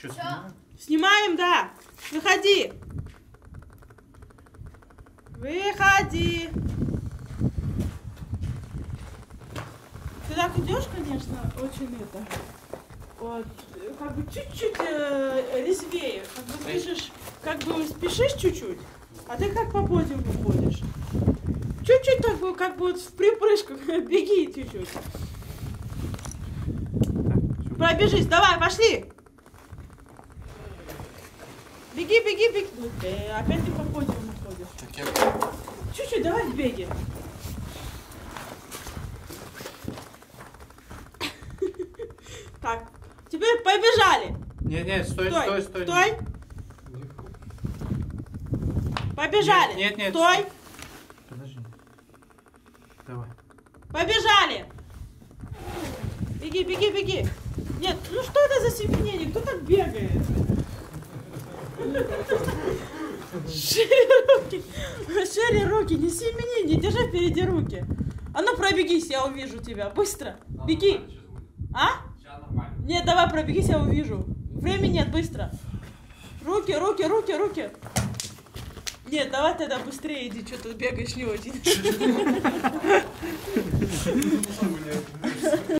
Что, снимаем? Снимаем, да. Выходи. Выходи. Ты так идешь, конечно, очень это. Вот, как бы чуть-чуть резвее. Как бы бежишь, как бы спешишь чуть-чуть, а ты как по подиуму ходишь. Чуть-чуть как бы вот в припрыжку беги чуть-чуть. Пробежись, давай, пошли. Беги, беги, беги. Ну ты опять ты по подиуму ходишь. Чуть-чуть, давай в беге. Так, теперь побежали. Нет, стой. Стой. Побежали. Нет. Стой. Подожди. Давай. Побежали. Беги. Нет, ну что это за семенение? Кто так бегает? Шире руки, не семени, не держи впереди руки. А ну пробегись, я увижу тебя. Быстро. Беги. А? Нет, давай пробегись, я увижу. Времени нет, быстро. Руки. Нет, давай тогда быстрее иди, что тут бегаешь не очень.